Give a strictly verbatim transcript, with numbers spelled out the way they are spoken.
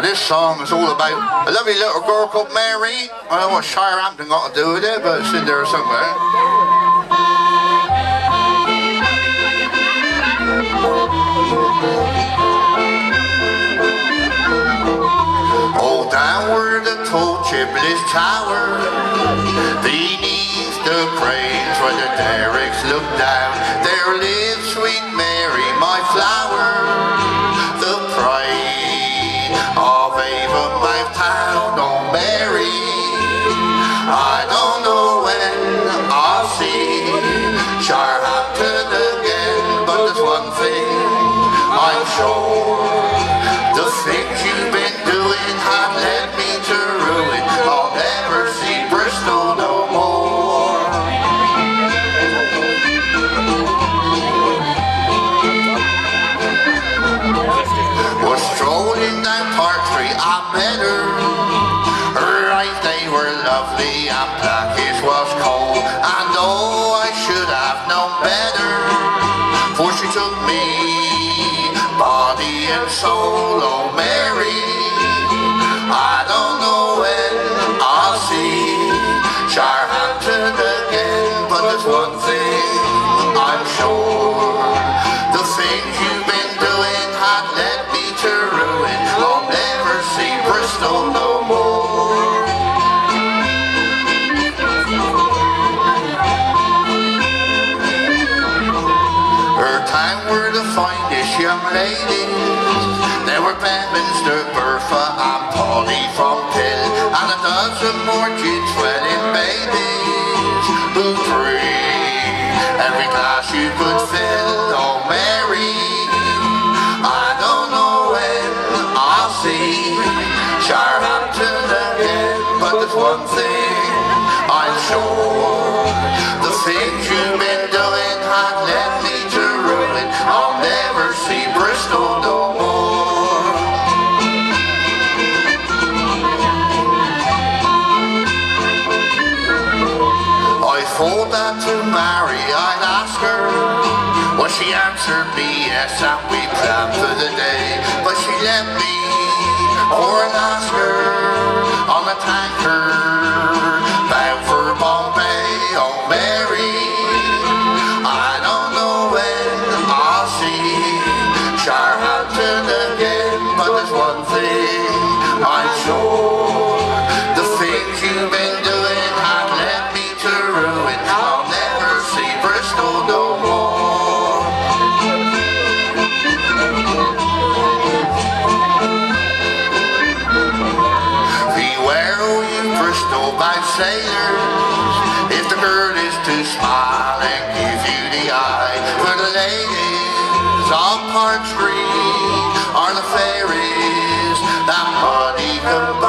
This song is all about a lovely little girl called Mary. I don't know what Shirehampton got to do with it, but it's in there somewhere. Oh, downward the tall chipless tower, beneath the cranes where the derricks look down, there lives sweet Mary, my flower, the pride of Avonmouth town. Oh Mary, I don't know when I'll see Shirehampton again, but there's one thing I'm sure, the things you've been doing have led me to ruin. I'll never see Bristol no more. Was strolling down Park Street, I met her. Her eyes, they were lovely and blackish was cold, and oh, I should have known better, for she took me body and soul. Oh Mary, I don't know when I'll see Shirehampton again, but there's one thing I'm sure, the things you've been doing have led me to ruin. I'll never see Bristol no more. Her time were the finest young ladies. There were Bedminster, Bertha and Polly from Pill, and a dozen more gin-swelling babies who bring every glass you could fill. Oh Mary, I don't know when I'll see Shirehampton again, but there's one thing I'm sure, the things you've been doing have led me to ruin. I'll never see Bristol no more. I thought that to marry I'd ask her, well she answered me yes, and we planned for the day, but she left me for an Oscar on a tanker bound for Bombay. Oh Mary, I don't know when I'll see Shirehampton again, but there's one thing I'm sure, the things you've been doing have led me to ruin. I'll never see Bristol no more. Beware, oh you Bristol-bound sailors, if the girl is to smile and give you the eye, for the ladies on Park Street are the fairies that money can buy.